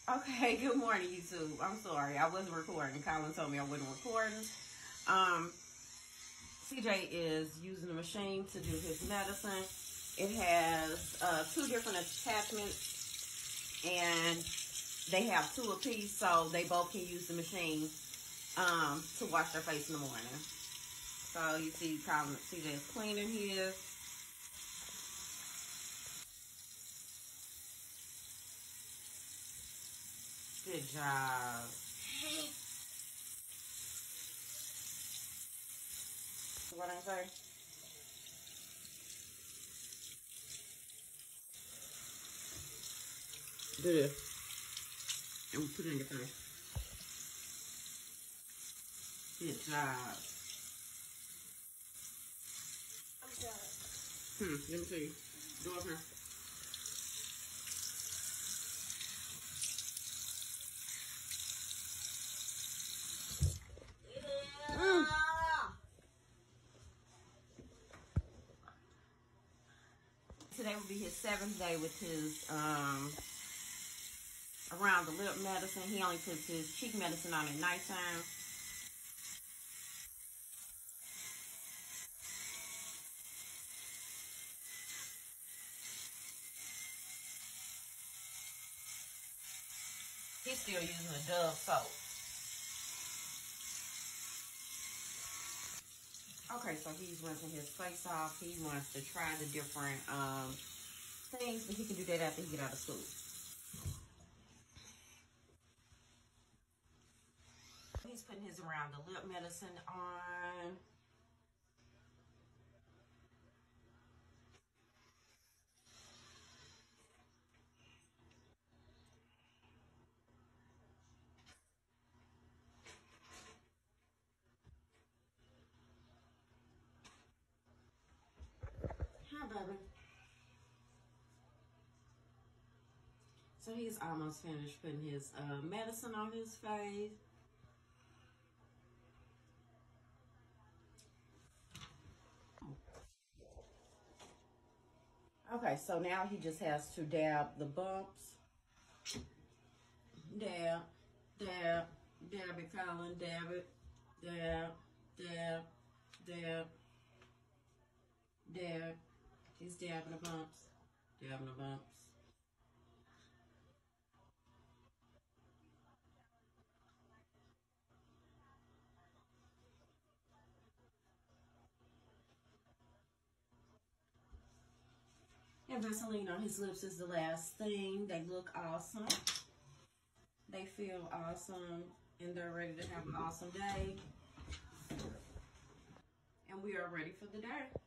Okay, good morning, YouTube. I'm sorry, I wasn't recording. Colin told me I wasn't recording. CJ is using the machine to do his medicine. It has 2 different attachments, and they have 2 apiece, so they both can use the machine to wash their face in the morning. So you see, CJ is cleaning his. Good job. What I say? Do this. And put it in your face. Good job. I'm done. Let me see. Go up here. Today will be his 7th day with his around the lip medicine. He only puts his cheek medicine on at nighttime. He's still using the Dove soap. Okay, so he's rinsing his face off. He wants to try the different things, but he can do that after he get out of school. He's putting his around the lip medicine on. Hi, baby. So he's almost finished putting his medicine on his face. Okay, so now he just has to dab the bumps. Dab, dab, dab it, Colin, dab it, dab, dab, dab, dab. He's dabbing the bumps, dabbing the bumps. And Vaseline on his lips is the last thing. They look awesome. They feel awesome, and they're ready to have an awesome day. And we are ready for the day.